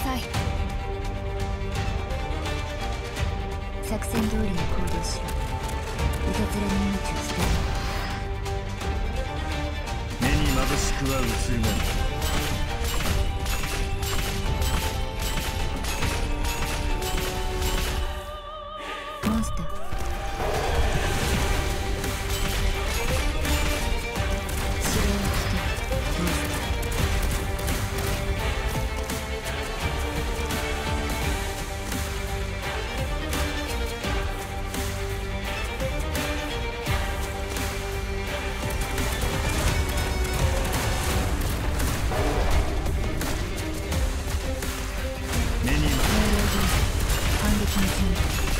さい。作戦通りに行動しろ。いたずらに命を捨てる。 目に眩しくは映るがモンスター。指令を聞け、モンスター。 目に命令通り反撃の準備。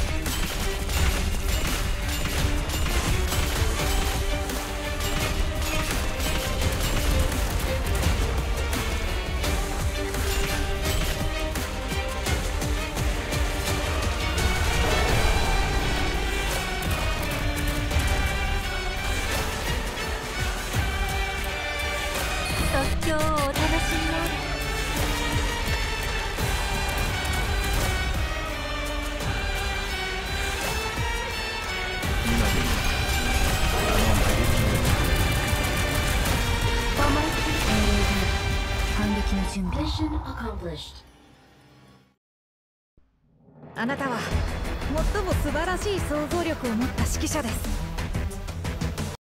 即興をお楽しみあれ。 今でもあの嘆きを思いっきり命令通り反撃の準備。 Mission accomplished. あなたは最も素晴らしい想像力を持った指揮者です。